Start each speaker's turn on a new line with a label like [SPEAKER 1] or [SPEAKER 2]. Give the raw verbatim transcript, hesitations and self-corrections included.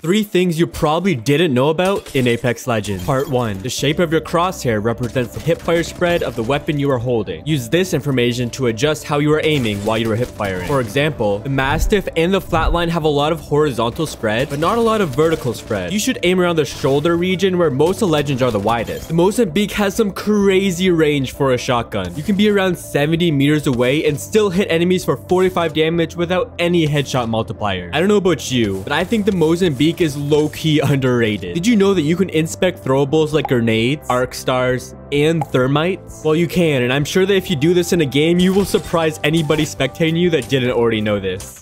[SPEAKER 1] Three things you probably didn't know about in Apex Legends. Part one. The shape of your crosshair represents the hipfire spread of the weapon you are holding. Use this information to adjust how you are aiming while you are hipfiring. For example, the Mastiff and the Flatline have a lot of horizontal spread, but not a lot of vertical spread. You should aim around the shoulder region where most of Legends are the widest. The Mozambique has some crazy range for a shotgun. You can be around seventy meters away and still hit enemies for forty-five damage without any headshot multiplier. I don't know about you, but I think the Mozambique is low-key underrated. Did you know that you can inspect throwables like grenades, arc stars, and thermites? Well, you can, and I'm sure that if you do this in a game, you will surprise anybody spectating you that didn't already know this.